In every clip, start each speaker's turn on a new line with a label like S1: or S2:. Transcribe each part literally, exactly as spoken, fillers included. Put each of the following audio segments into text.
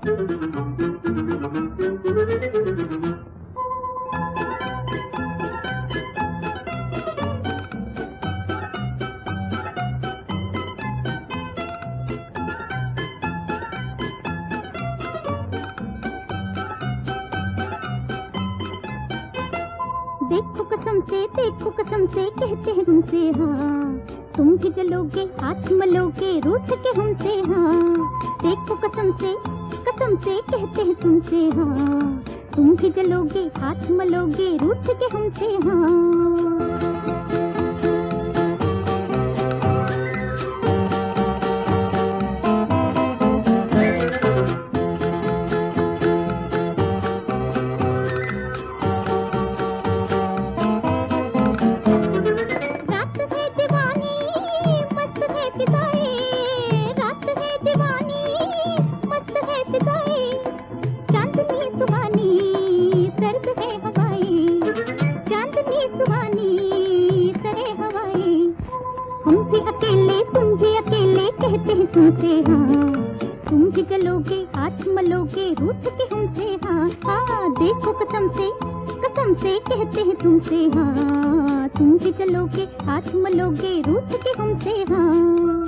S1: देखो कसम से, देखो कसम से कहते हैं तुमसे हाँ, तुम भी जलोगे हाथ मलोगे रूठ के हमसे हाँ। देखो कसम से, कसम से कहते हैं तुमसे हाँ, तुम भी जलोगे हाथ मलोगे रूठ के हमसे हाँ। हम भी अकेले तुम भी अकेले कहते हैं तुमसे हाँ, तुम भी चलोगे हाथ मलोगे रूठ के हमसे हाँ। हाँ देखो कसम से, कसम से कहते हैं तुमसे हाँ, तुम भी चलोगे हाथ मलोगे रूठ के हमसे हाँ।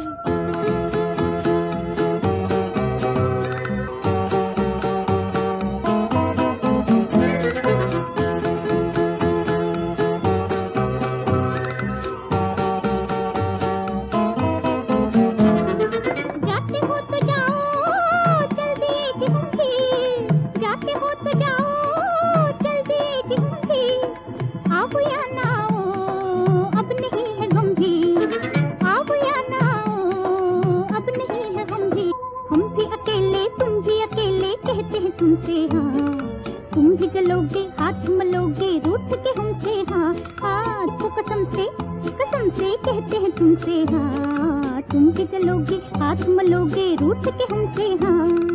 S1: तुमसे हाँ, तुम भी चलोगे हाथ मलोगे रूठ के हमसे हाँ। हाँ तो कसम से, कसम से कहते हैं तुमसे हाँ, तुम भी चलोगे हाथ मलोगे रूठ के हमसे हाँ।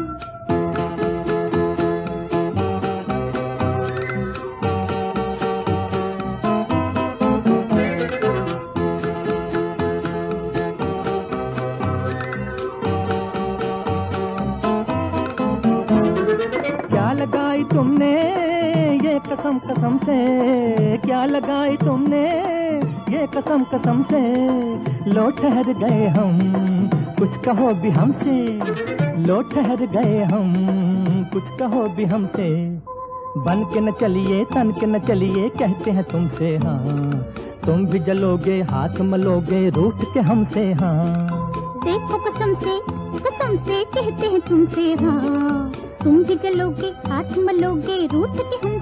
S2: लगाई तुमने ये कसम कसम से, क्या लगाई तुमने ये कसम कसम से, लो ठहर गए हम कुछ कहो भी हमसे, लो ठहर गए हम कुछ कहो भी हमसे। बन के न चलिए तन के न चलिए कहते हैं तुमसे हाँ, तुम भी जलोगे हाथ मलोगे रूठ के हमसे हाँ।
S1: देखो कसम से, कसम से कहते हैं तुमसे हाँ, तुम भी चलोगे हाथ मलोगे रूठ के हम